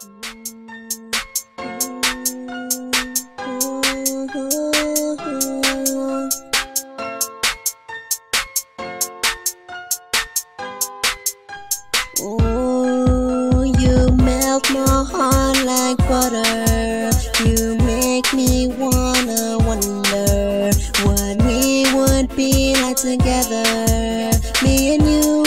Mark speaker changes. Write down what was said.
Speaker 1: Oh, you melt my heart like butter. You make me wanna wonder what we would be like together. Me and you